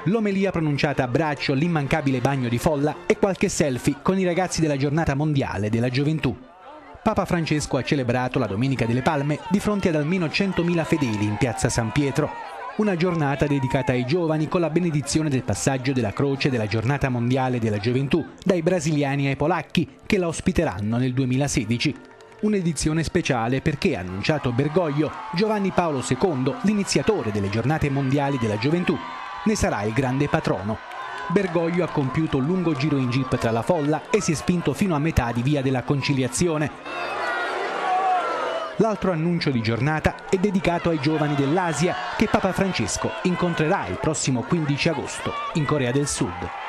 L'omelia pronunciata a braccio, l'immancabile bagno di folla e qualche selfie con i ragazzi della giornata mondiale della gioventù. Papa Francesco ha celebrato la Domenica delle Palme di fronte ad almeno 100.000 fedeli in piazza San Pietro. Una giornata dedicata ai giovani con la benedizione del passaggio della croce della giornata mondiale della gioventù dai brasiliani ai polacchi che la ospiteranno nel 2016. Un'edizione speciale perché, ha annunciato Bergoglio, Giovanni Paolo II, l'iniziatore delle giornate mondiali della gioventù, ne sarà il grande patrono. Bergoglio ha compiuto un lungo giro in jeep tra la folla e si è spinto fino a metà di Via della Conciliazione. L'altro annuncio di giornata è dedicato ai giovani dell'Asia che Papa Francesco incontrerà il prossimo 15 agosto in Corea del Sud.